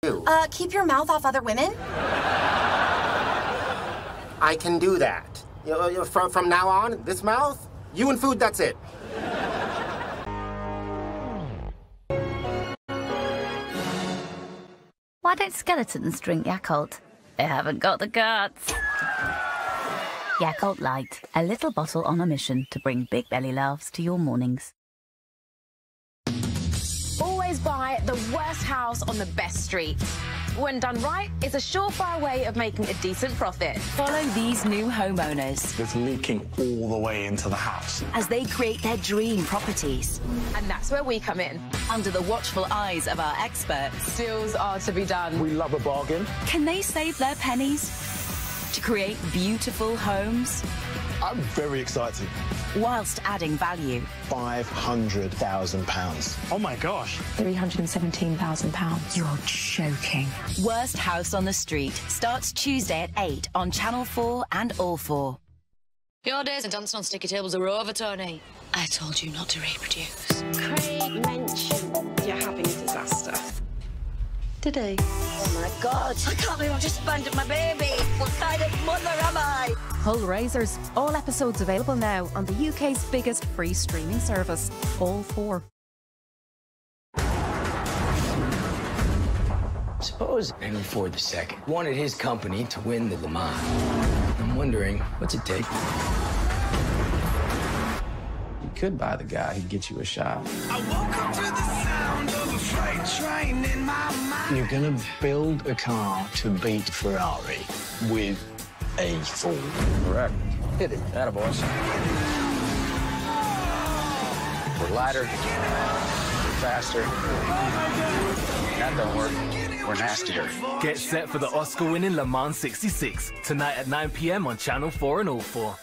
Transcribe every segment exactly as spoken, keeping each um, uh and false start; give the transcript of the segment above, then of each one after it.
Uh, keep your mouth off other women? I can do that. You know, from, from now on, this mouth, you and food, that's it. Why don't skeletons drink Yakult? They haven't got the guts. Yakult Light, a little bottle on a mission to bring big belly laughs to your mornings. Always buy the worst house on the best street. When done right, it's a surefire way of making a decent profit. Follow these new homeowners. It's leaking all the way into the house. As they create their dream properties. And that's where we come in. Under the watchful eyes of our experts. Deals are to be done. We love a bargain. Can they save their pennies to create beautiful homes? I'm very excited. Whilst adding value. five hundred thousand pounds. Oh my gosh. three hundred seventeen thousand pounds. You're joking. Worst House on the Street starts Tuesday at eight on Channel four and All four. Your days of dancing on sticky tables are over, Tony. I told you not to reproduce. Craig mentioned you're having a disaster. Did he? Oh my God, I can't believe I've just abandoned my baby. What kind of mother am I? Hull Raisers, all episodes available now on the U K's biggest free streaming service, All four. Suppose Henry Ford the Second wanted his company to win the Le Mans. I'm wondering, what's it take? You could buy the guy who'd get you a shot. I woke up to the sound of a freight train in my mind. You're gonna build a car to beat Ferrari with a Ford. Correct. Hit it. Atta boys. We're lighter. We're faster. That don't work. We're nastier. Get set for the Oscar-winning Le Mans sixty-six tonight at nine p m on Channel four and All four.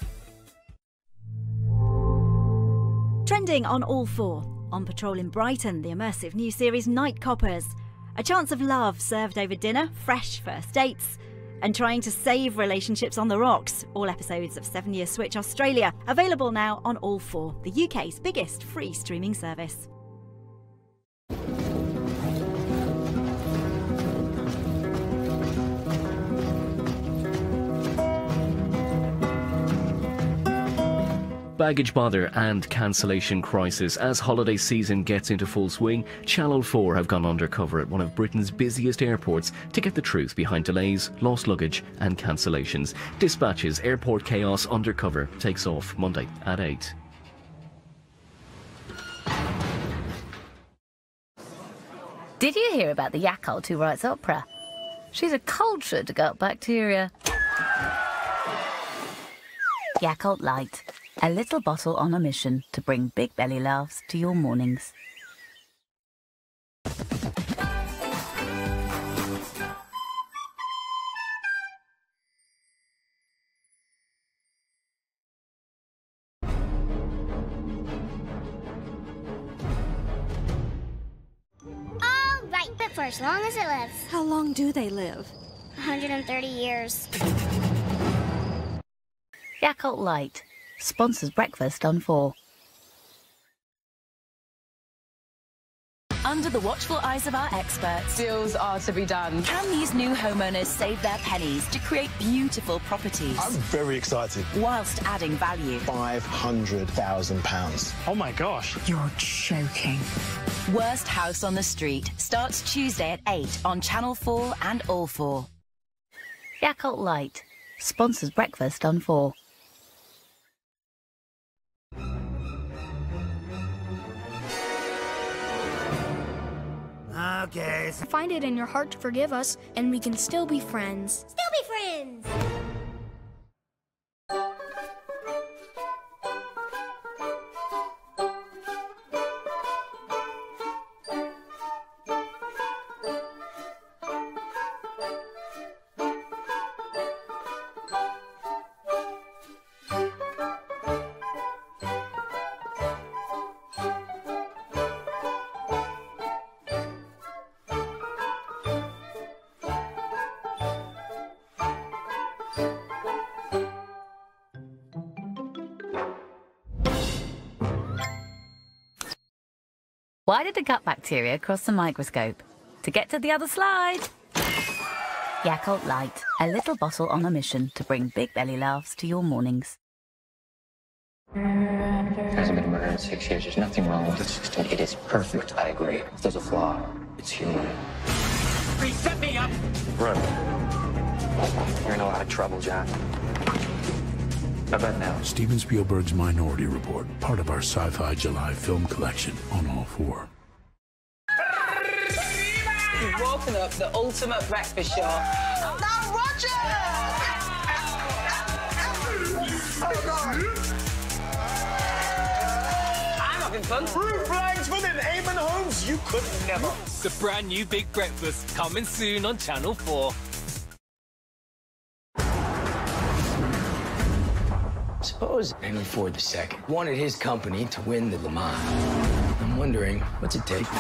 Trending on All four. On patrol in Brighton, the immersive new series Night Coppers. A chance of love served over dinner, fresh first dates, and trying to save relationships on the rocks. All episodes of Seven Year Switch Australia, available now on All four, the U K's biggest free streaming service. Baggage bother and cancellation crisis. As holiday season gets into full swing, Channel four have gone undercover at one of Britain's busiest airports to get the truth behind delays, lost luggage and cancellations. Dispatches Airport Chaos Undercover takes off Monday at eight. Did you hear about the Yakult who writes opera? She's a cultured gut bacteria. Yakult Light, a little bottle on a mission to bring big belly laughs to your mornings. All right, but for as long as it lives. How long do they live? one hundred thirty years. Yakult Light sponsors breakfast on four. Under the watchful eyes of our experts. Deals are to be done. Can these new homeowners save their pennies to create beautiful properties? I'm very excited. Whilst adding value. five hundred thousand pounds. Oh my gosh. You're joking. Worst House on the Street starts Tuesday at eight on Channel four and All four. Yakult Light sponsors breakfast on four. Okay. Find it in your heart to forgive us, and we can still be friends. Still be friends! Why did the gut bacteria cross the microscope? to get to the other slide. Yakult Light, a little bottle on a mission to bring big belly laughs to your mornings. There hasn't been a murder in six years. There's nothing wrong with it. It is perfect. I agree. If there's a flaw, it's human. Please set me up! Run. You're in a lot of trouble, John. How about now? Steven Spielberg's Minority Report, part of our Sci-Fi July film collection on All Four. You've woken up the ultimate breakfast show. Now, Roger! Oh, God! I'm having fun. Blue flags for them Eamon Holmes. You could never. The brand new Big Breakfast coming soon on Channel four. Suppose Henry Ford the Second wanted his company to win the Le Mans. I'm wondering, what's it take?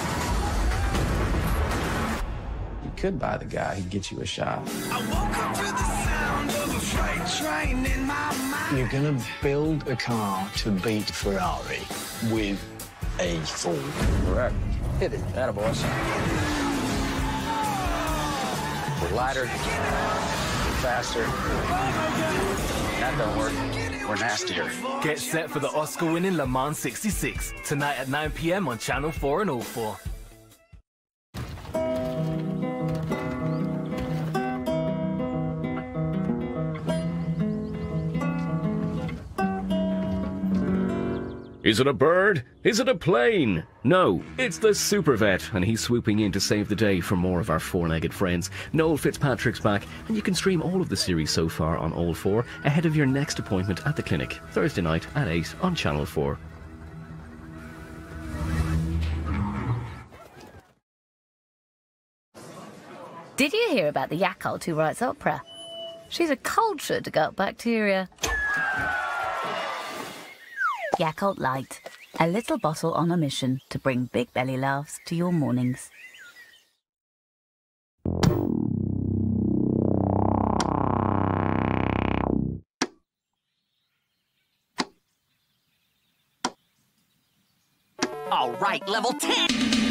You could buy the guy who'd get you a shot. I woke up to the sound of a freight train in my mind. You're gonna build a car to beat Ferrari with a Ford. Correct. Hit it. Atta boss. We're lighter. We're faster. That don't work. We're nastier. Get set for the Oscar-winning Le Mans sixty-six tonight at nine p m on Channel four and All four. Is it a bird? Is it a plane? No, it's the Super Vet, and he's swooping in to save the day for more of our four-legged friends. Noel Fitzpatrick's back, and you can stream all of the series so far on All four ahead of your next appointment at the clinic, Thursday night at eight on Channel four. Did you hear about the Yakult who writes opera? She's a cultured gut bacteria. Yakult Light, a little bottle on a mission to bring big belly laughs to your mornings. All right, level ten.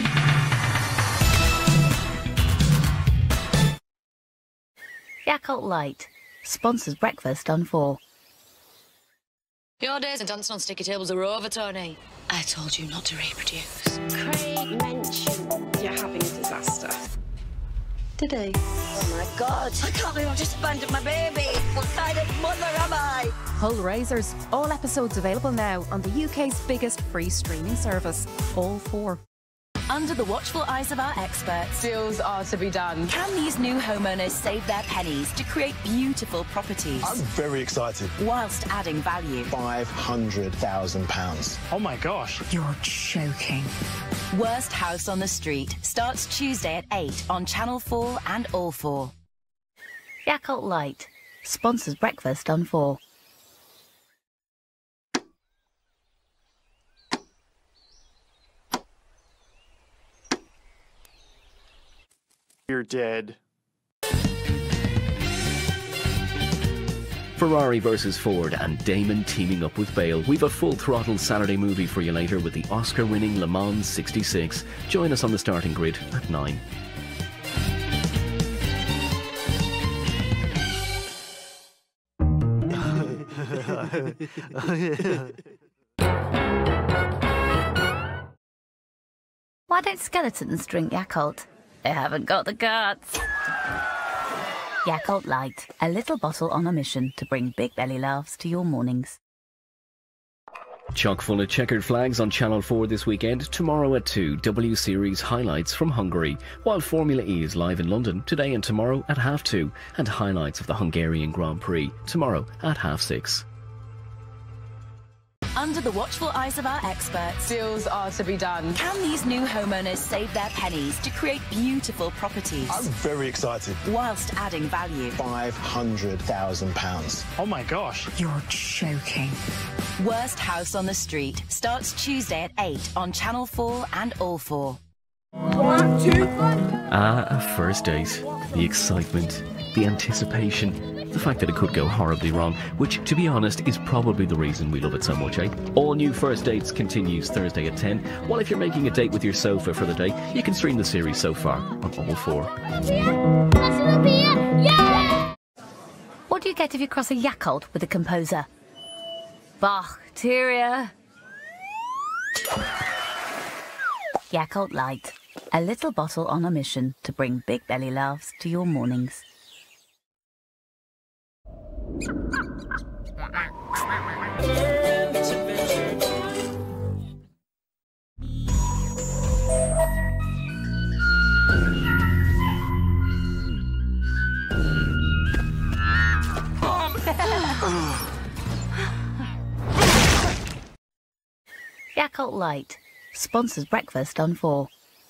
Yakult Light sponsors breakfast on four. Your days of dancing on sticky tables are over, Tony. I told you not to reproduce. Craig mentioned you're having a disaster. Did he? Oh my God, I can't believe I've just abandoned my baby. What kind of mother am I? Hull Raisers, all episodes available now on the U K's biggest free streaming service, All four. Under the watchful eyes of our experts, deals are to be done. Can these new homeowners save their pennies to create beautiful properties? I'm very excited. Whilst adding value. five hundred thousand pounds. Oh my gosh. You're joking. Worst House on the Street starts Tuesday at eight on Channel four and All four. Yakult Light sponsors breakfast on four. You're dead. Ferrari versus Ford and Damon teaming up with Bale. We've a full-throttle Saturday movie for you later with the Oscar-winning Le Mans sixty-six. Join us on the starting grid at nine. Why don't skeletons drink Yakult? They haven't got the guts. Yakult Light, a little bottle on a mission to bring big belly laughs to your mornings. Chock full of checkered flags on Channel four this weekend. Tomorrow at two, W Series highlights from Hungary, while Formula E is live in London today and tomorrow at half two, and highlights of the Hungarian Grand Prix tomorrow at half six. Under the watchful eyes of our experts, deals are to be done. Can these new homeowners save their pennies to create beautiful properties? I'm very excited. Whilst adding value. five hundred thousand pounds. Oh my gosh. You're joking. Worst House on the Street starts Tuesday at eight on Channel four and All four. Ah, a first date. The excitement, the anticipation. The fact that it could go horribly wrong, which, to be honest, is probably the reason we love it so much, eh? All New First Dates continues Thursday at ten, while if you're making a date with your sofa for the day, you can stream the series so far on All four. What do you get if you cross a Yakult with a composer? Bacteria. Yakult Light. A little bottle on a mission to bring big belly laughs to your mornings. Yakult Light sponsors breakfast on four.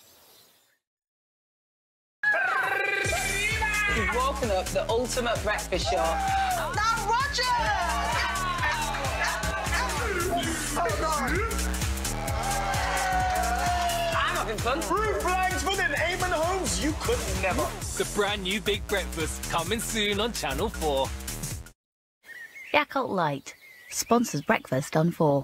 You've woken up the ultimate breakfast show. Now, Roger! I'm having fun. Blue flags for the Eamon Holmes. You could never. The brand new Big Breakfast coming soon on Channel four. Yakult Light sponsors breakfast on four.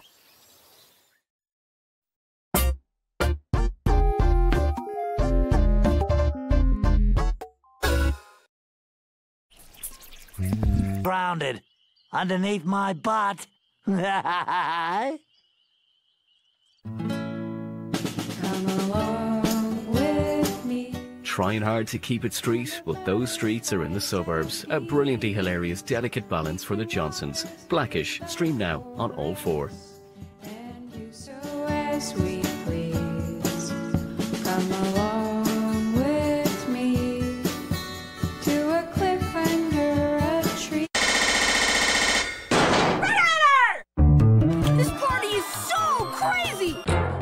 Grounded underneath my butt. Trying hard to keep it street, but those streets are in the suburbs. A brilliantly hilarious, delicate balance for the Johnsons. Blackish, stream now on All four. Sweet, please come along with me to a cliff under a tree. Predator! This party is so crazy!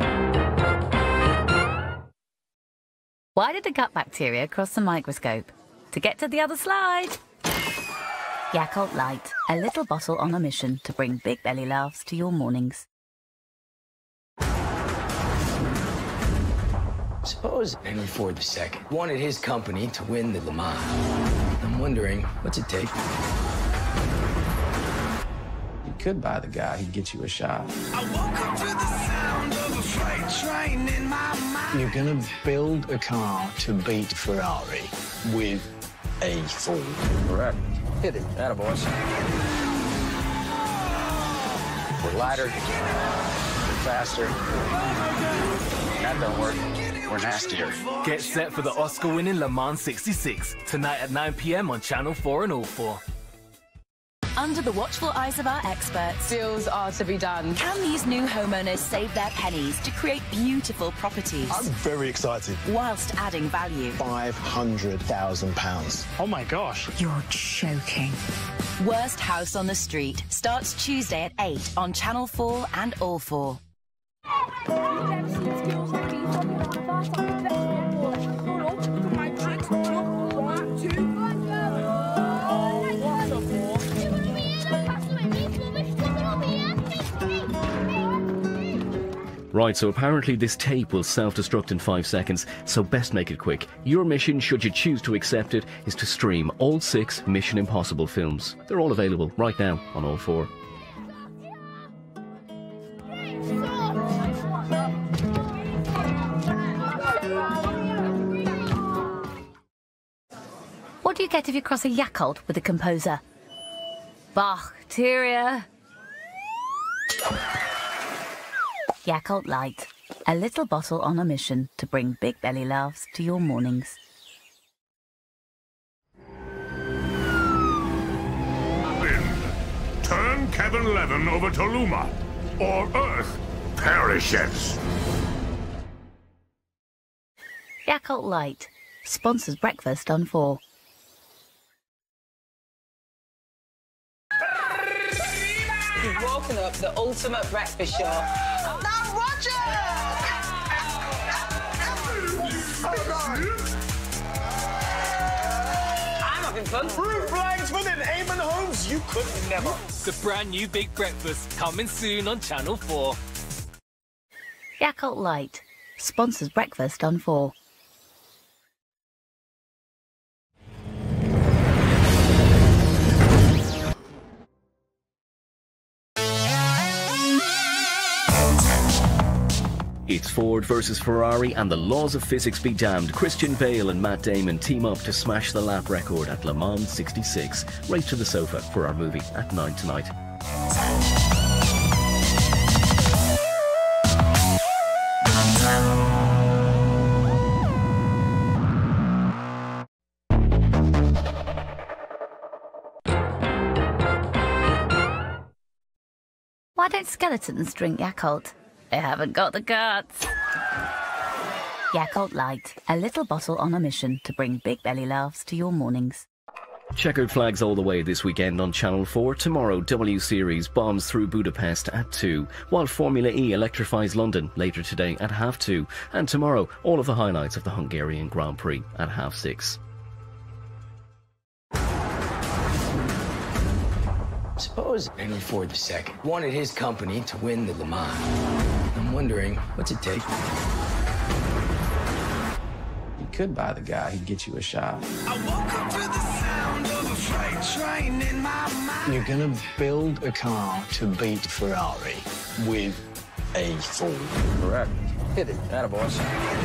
Why did the gut bacteria cross the microscope? To get to the other slide. Yakult Light, a little bottle on a mission to bring big belly laughs to your mornings. Suppose Henry Ford the Second wanted his company to win the Le Mans. I'm wondering, what's it take? You could buy the guy who'd get you a shot. I woke up to the sound of a freight train in my mind. You're going to build a car to beat Ferrari with a Ford. Correct. Hit it. Atta boys. We're lighter. We're faster. That don't work. We're nastier. Get set for the Oscar-winning Le Mans sixty-six, tonight at nine p m on Channel four and All four. Under the watchful eyes of our experts, deals are to be done. Can these new homeowners save their pennies to create beautiful properties? I'm very excited. Whilst adding value. five hundred thousand pounds. Oh my gosh. You're joking. Worst House on the Street starts Tuesday at eight on Channel four and All four. Right, so apparently this tape will self-destruct in five seconds, so best make it quick. Your mission, should you choose to accept it, is to stream all six Mission Impossible films. They're all available right now on All four. What do you get if you cross a Yakult with a composer? Bacteria. Yakult Light, a little bottle on a mission to bring big belly laughs to your mornings. Turn Cabin eleven over to Luma, or Earth perishes. Yakult Light sponsors breakfast on four. You've woken up the ultimate breakfast show. Now, Roger! I'm having fun. Blue flags for the Eamon Holmes. You could never. The brand new Big Breakfast coming soon on Channel four. Yakult Light sponsors breakfast on four. It's Ford versus Ferrari and the laws of physics be damned. Christian Bale and Matt Damon team up to smash the lap record at Le Mans sixty-six. Right to the sofa for our movie at nine tonight. Why don't skeletons drink Yakult? They haven't got the guts. Yakult Light, a little bottle on a mission to bring big belly laughs to your mornings. Checkered flags all the way this weekend on Channel four. Tomorrow, W Series bombs through Budapest at two, while Formula E electrifies London later today at half two. And tomorrow, all of the highlights of the Hungarian Grand Prix at half six. Suppose Henry Ford the Second wanted his company to win the Le Mans. I'm wondering, what's it take? You could buy the guy who'd get you a shot. I woke up to the sound of a freight train in my mind. You're going to build a car to beat Ferrari with a Ford. Correct. Hit it. Atta boys.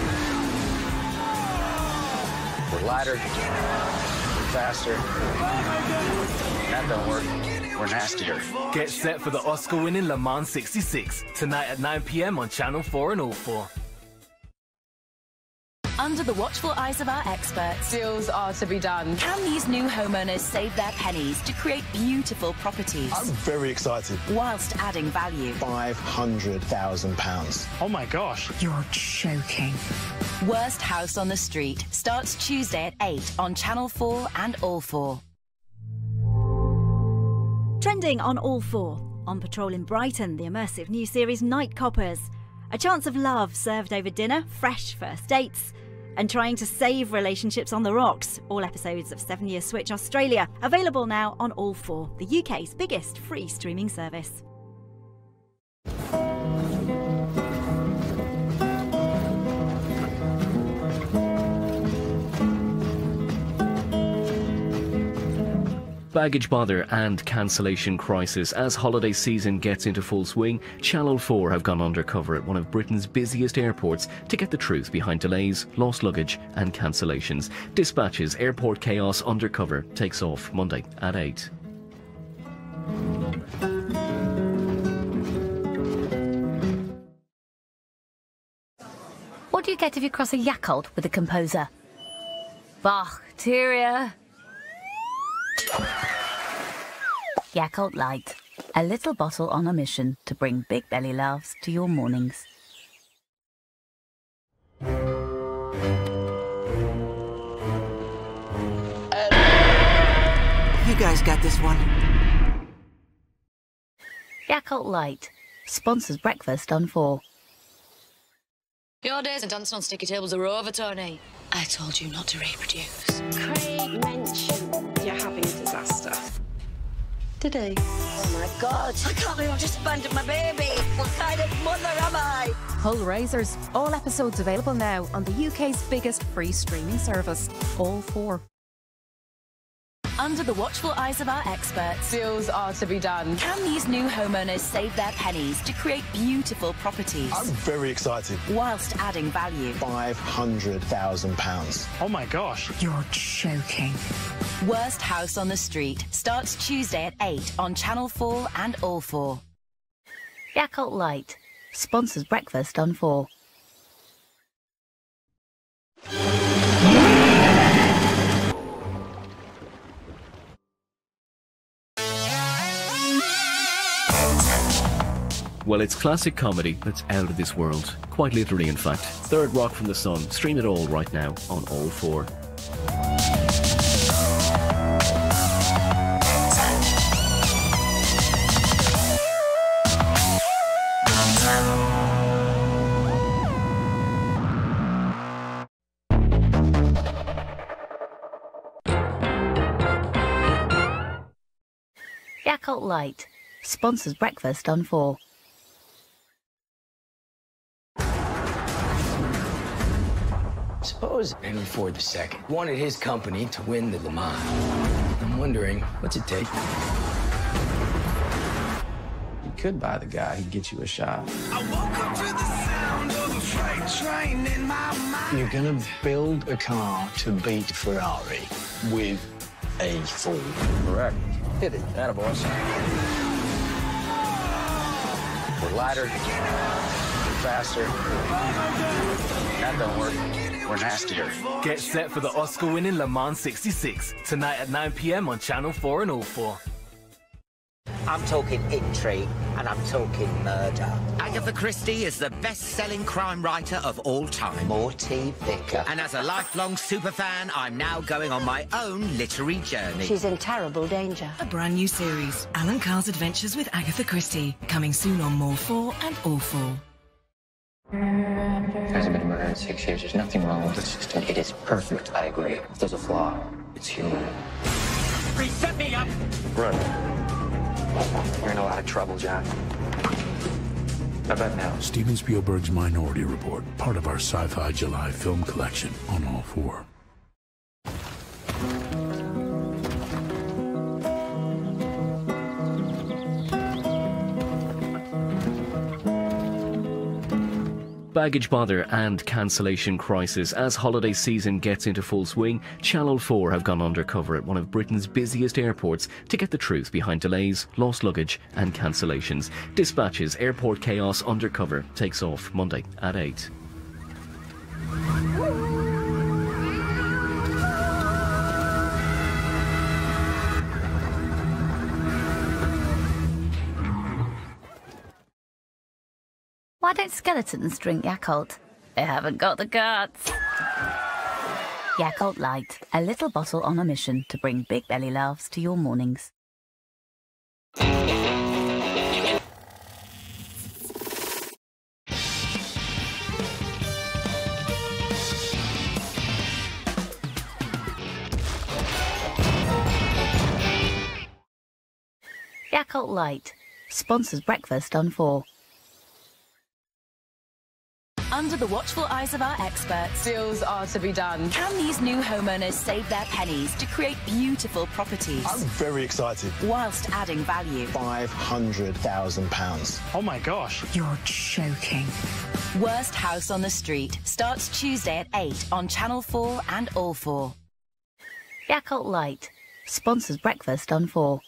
We're lighter. We're faster. That don't work. We're nastier. Get set for the Oscar-winning Le Mans sixty-six tonight at nine p m on Channel four and all four. Under the watchful eyes of our experts, deals are to be done. Can these new homeowners save their pennies to create beautiful properties? I'm very excited. Whilst adding value. five hundred thousand pounds. Oh my gosh. You're joking. Worst House on the Street starts Tuesday at eight on Channel four and all four. Trending on all four. On patrol in Brighton, the immersive new series Night Coppers. A chance of love served over dinner, fresh first dates, and trying to save relationships on the rocks. All episodes of Seven Year Switch Australia, available now on all four, the U K's biggest free streaming service. Baggage bother and cancellation crisis. As holiday season gets into full swing, Channel four have gone undercover at one of Britain's busiest airports to get the truth behind delays, lost luggage and cancellations. Dispatches Airport Chaos Undercover takes off Monday at eight. What do you get if you cross a Yakult with a composer? Bacteria. Yakult Light, a little bottle on a mission to bring big belly laughs to your mornings. You guys got this one. Yakult Light sponsors breakfast on four. Your days of dancing on sticky tables are over, Tony. I told you not to reproduce. Craig mentioned you're having a disaster. Did he? Oh my God, I can't believe I just abandoned my baby. What kind of mother am I? Hull Raisers. All episodes available now on the U K's biggest free streaming service, all four. Under the watchful eyes of our experts, deals are to be done. Can these new homeowners save their pennies to create beautiful properties? I'm very excited. Whilst adding value. five hundred thousand pounds. Oh my gosh. You're joking. Worst House on the Street starts Tuesday at eight on Channel four and all four. Yakult Light sponsors breakfast on four. Well, it's classic comedy that's out of this world. Quite literally, in fact. Third Rock from the Sun. Stream it all right now on all four. Yakult Light sponsors breakfast on four. Suppose Henry Ford the Second wanted his company to win the Le Mans. I'm wondering, what's it take? You could buy the guy who'd get you a shot. I woke up to the sound of a freight train in my mind. You're gonna build a car to beat Ferrari with a Ford. Correct. Hit it. Atta boss. We're lighter. We're faster. That don't work. We're nastier. Get set for the Oscar-winning Le Mans sixty-six tonight at nine p m on Channel four and all four. I'm talking intrigue, and I'm talking murder. Agatha Christie is the best-selling crime writer of all time. Morty Vicker. And as a lifelong superfan, I'm now going on my own literary journey. She's in terrible danger. A brand new series, Alan Carr's Adventures with Agatha Christie, coming soon on More four and All four. There hasn't been a murder in six years. There's nothing wrong with the system. It is perfect. I agree. If there's a flaw, it's human. Please set me up! Run. You're in a lot of trouble, Jack. How about now? Steven Spielberg's Minority Report, part of our Sci-Fi July film collection on All four. Baggage bother and cancellation crisis. As holiday season gets into full swing, Channel four have gone undercover at one of Britain's busiest airports to get the truth behind delays, lost luggage and cancellations. Dispatches Airport Chaos Undercover takes off Monday at eight. Why don't skeletons drink Yakult? They haven't got the guts. Yakult Light, a little bottle on a mission to bring big belly laughs to your mornings. Yakult Light sponsors breakfast on four. Under the watchful eyes of our experts, deals are to be done. Can these new homeowners save their pennies to create beautiful properties? I'm very excited. Whilst adding value. five hundred thousand pounds. Oh my gosh. You're joking. Worst House on the Street starts Tuesday at eight on Channel four and All four. Yakult Light sponsors breakfast on four.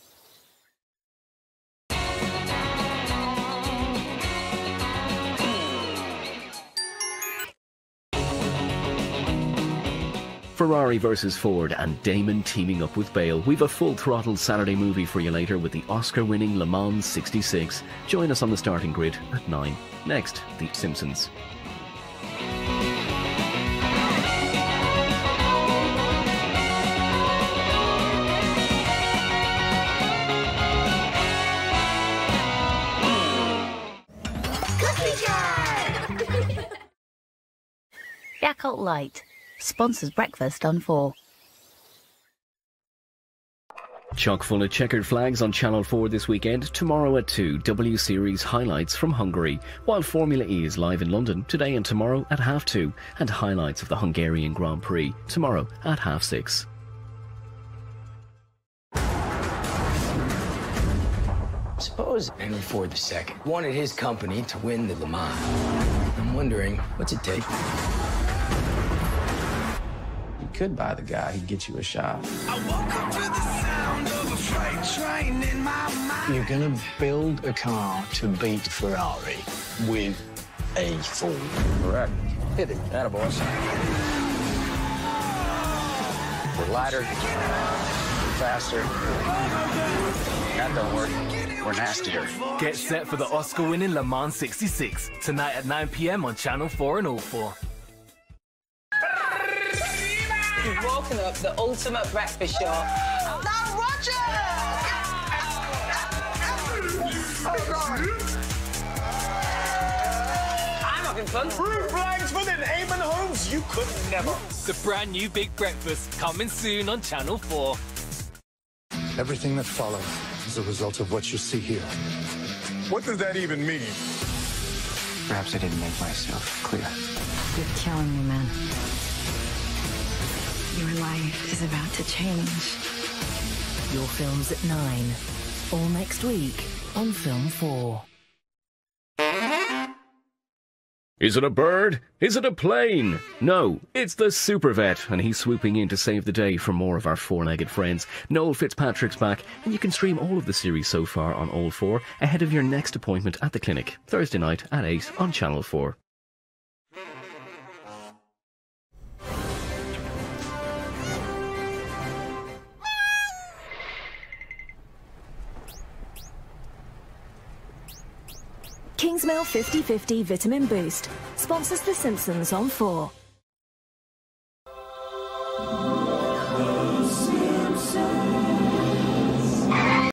Ferrari versus Ford and Damon teaming up with Bale. We've a full-throttle Saturday movie for you later with the Oscar-winning Le Mans sixty-six. Join us on the starting grid at nine. Next, The Simpsons. Yakult Light sponsors breakfast on four. Chock full of checkered flags on Channel four this weekend. Tomorrow at two, W Series highlights from Hungary, while Formula E is live in London today and tomorrow at half two, and highlights of the Hungarian Grand Prix tomorrow at half six. Suppose Henry Ford the Second wanted his company to win the Le Mans. I'm wondering, what's it take? You could buy the guy who'd get you a shot. I woke up to the sound of a freight train in my mind. You're gonna build a car to beat Ferrari with a Ford. Correct. Hit it. Atta boss. We're lighter. We're faster. That don't work. We're nastier. Get set for the Oscar-winning Le Mans sixty-six tonight at nine p m on Channel four and All four. You've woken up the ultimate breakfast show. Now, Roger! Oh, God. I'm having fun. Blue flags within Eamon Homes, you could never. The brand new Big Breakfast coming soon on Channel four. Everything that follows is a result of what you see here. What does that even mean? Perhaps I didn't make myself clear. You're killing me, man. Your life is about to change. Your film's at nine. All next week on Film four. Is it a bird? Is it a plane? No, it's the Super Vet, and he's swooping in to save the day for more of our four-legged friends. Noel Fitzpatrick's back, and you can stream all of the series so far on All four ahead of your next appointment at the clinic, Thursday night at eight on Channel four. Kingsmill fifty fifty Vitamin Boost sponsors The Simpsons on four.